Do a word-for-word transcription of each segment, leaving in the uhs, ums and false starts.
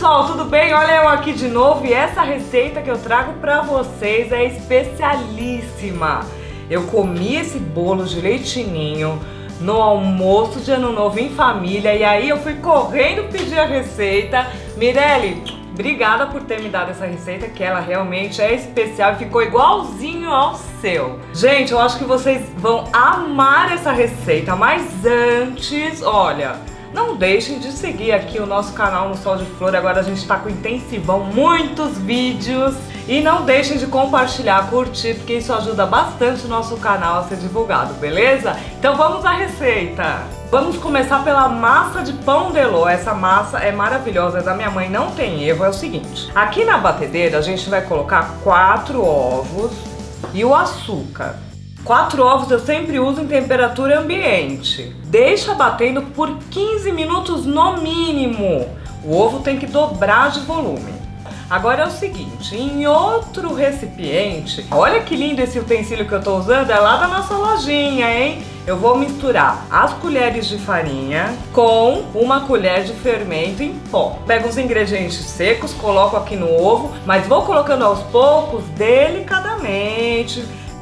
pessoal, tudo bem? Olha eu aqui de novo e essa receita que eu trago pra vocês é especialíssima. Eu comi esse bolo de leite ninho no almoço de ano novo em família e aí eu fui correndo pedir a receita. Mirelle, obrigada por ter me dado essa receita, que ela realmente é especial e ficou igualzinho ao seu. Gente, eu acho que vocês vão amar essa receita, mas antes, olha, não deixem de seguir aqui o nosso canal no Sol de Flor. Agora a gente tá com intensivão, muitos vídeos. E não deixem de compartilhar, curtir, porque isso ajuda bastante o nosso canal a ser divulgado, beleza? Então vamos à receita! Vamos começar pela massa de pão de ló. Essa massa é maravilhosa, é da minha mãe, não tem erro. É o seguinte, aqui na batedeira a gente vai colocar quatro ovos e o açúcar. Quatro ovos eu sempre uso em temperatura ambiente. Deixa batendo por quinze minutos no mínimo. O ovo tem que dobrar de volume. Agora é o seguinte, em outro recipiente, olha que lindo esse utensílio que eu tô usando, é lá da nossa lojinha, hein? Eu vou misturar as colheres de farinha com uma colher de fermento em pó. Pego os ingredientes secos, coloco aqui no ovo, mas vou colocando aos poucos, delicadamente.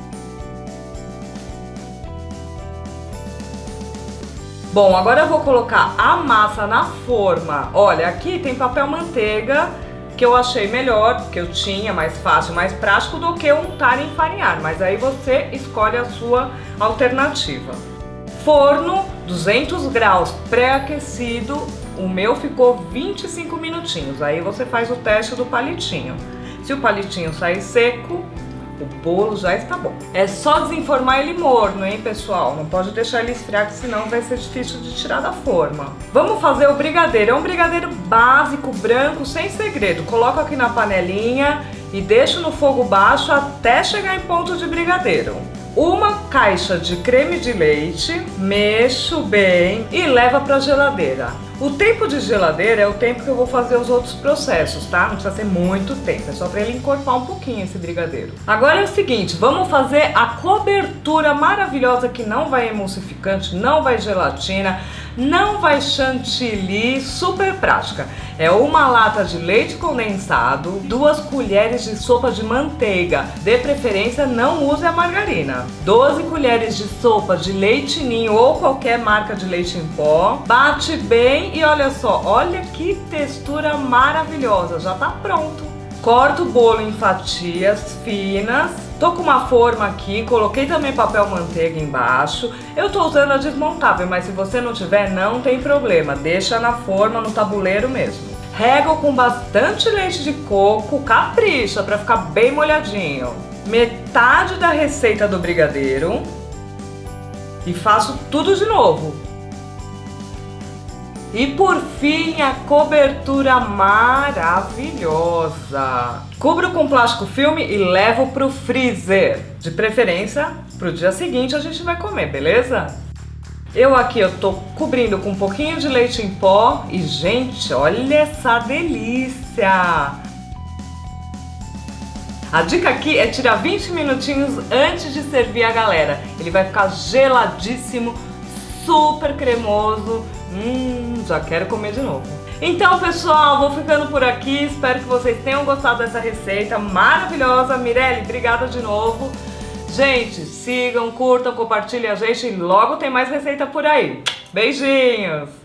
Bom, agora eu vou colocar a massa na forma. Olha, aqui tem papel manteiga, que eu achei melhor, que eu tinha, mais fácil, mais prático do que untar e enfarinhar, mas aí você escolhe a sua alternativa. Forno, duzentos graus, pré-aquecido, o meu ficou vinte e cinco minutinhos, aí você faz o teste do palitinho. Se o palitinho sair seco, o bolo já está bom. É só desenformar ele morno, hein, pessoal? Não pode deixar ele esfriar, que senão vai ser difícil de tirar da forma. Vamos fazer o brigadeiro. É um brigadeiro básico, branco, sem segredo. Coloco aqui na panelinha e deixo no fogo baixo até chegar em ponto de brigadeiro. Uma caixa de creme de leite, mexo bem e leva para a geladeira. O tempo de geladeira é o tempo que eu vou fazer os outros processos, tá? Não precisa ser muito tempo, é só para ele encorpar um pouquinho esse brigadeiro. Agora é o seguinte, vamos fazer a cobertura maravilhosa que não vai emulsificante, não vai gelatina, não vai chantilly, super prática. É uma lata de leite condensado, duas colheres de sopa de manteiga, de preferência não use a margarina, doze colheres de sopa de leite ninho ou qualquer marca de leite em pó, bate bem e olha só, olha que textura maravilhosa, já tá pronto. Corto o bolo em fatias finas. Tô com uma forma aqui, coloquei também papel manteiga embaixo. Eu tô usando a desmontável, mas se você não tiver, não tem problema. Deixa na forma, no tabuleiro mesmo. Rego com bastante leite de coco, capricha pra ficar bem molhadinho. Metade da receita do brigadeiro. E faço tudo de novo. E por fim, a cobertura maravilhosa. Cubro com plástico filme e levo pro freezer. De preferência, pro dia seguinte a gente vai comer, beleza? Eu aqui eu tô cobrindo com um pouquinho de leite em pó e, gente, olha essa delícia! A dica aqui é tirar vinte minutinhos antes de servir a galera. Ele vai ficar geladíssimo, super cremoso. Hum, já quero comer de novo. Então, pessoal, vou ficando por aqui. Espero que vocês tenham gostado dessa receita maravilhosa. Mirelle, obrigada de novo. Gente, sigam, curtam, compartilhem a gente e logo tem mais receita por aí. Beijinhos!